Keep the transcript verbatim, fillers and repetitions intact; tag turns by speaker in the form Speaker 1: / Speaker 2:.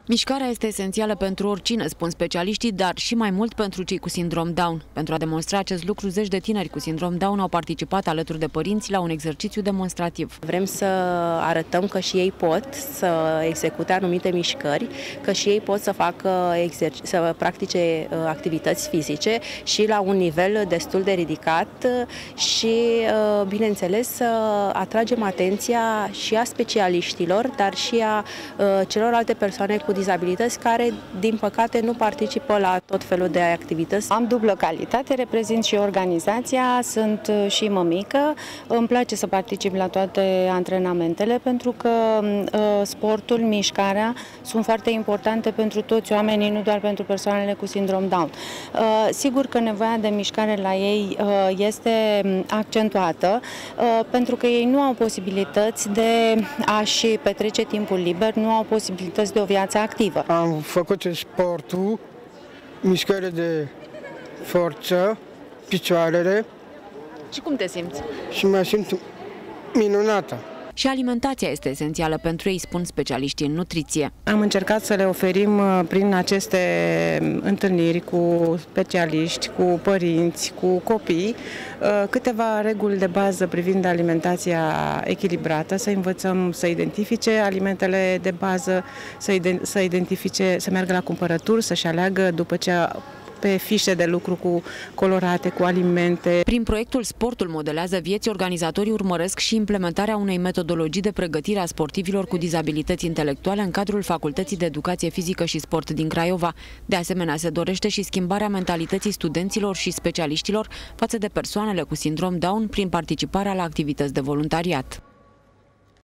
Speaker 1: Mișcarea este esențială pentru oricine, spun specialiștii, dar și mai mult pentru cei cu sindrom Down. Pentru a demonstra acest lucru, zeci de tineri cu sindrom Down au participat alături de părinți la un exercițiu demonstrativ.
Speaker 2: Vrem să arătăm că și ei pot să execute anumite mișcări, că și ei pot să facă să practice activități fizice și la un nivel destul de ridicat și, bineînțeles, să atragem atenția și a specialiștilor, dar și a celorlalte persoane cu dizabilități care, din păcate, nu participă la tot felul de activități.
Speaker 3: Am dublă calitate, reprezint și organizația, sunt și mămică, îmi place să particip la toate antrenamentele pentru că uh, sportul, mișcarea sunt foarte importante pentru toți oamenii, nu doar pentru persoanele cu sindrom Down. Uh, sigur că nevoia de mișcare la ei uh, este accentuată uh, pentru că ei nu au posibilități de a-și petrece timpul liber, nu au posibilități de o viață activă.
Speaker 4: Am făcut sportul, mișcare de forță, picioarele.
Speaker 1: Și cum te simți?
Speaker 4: Și mă simt minunată.
Speaker 1: Și alimentația este esențială pentru ei, spun specialiștii în nutriție.
Speaker 3: Am încercat să le oferim prin aceste întâlniri cu specialiști, cu părinți, cu copii, câteva reguli de bază privind alimentația echilibrată, să învățăm să identifice alimentele de bază, să identifice, să meargă la cumpărături, să-și aleagă după ce pe fișe de lucru cu colorate, cu alimente.
Speaker 1: Prin proiectul Sportul modelează vieți, organizatorii urmăresc și implementarea unei metodologii de pregătire a sportivilor cu dizabilități intelectuale în cadrul Facultății de Educație Fizică și Sport din Craiova. De asemenea, se dorește și schimbarea mentalității studenților și specialiștilor față de persoanele cu sindrom Down prin participarea la activități de voluntariat.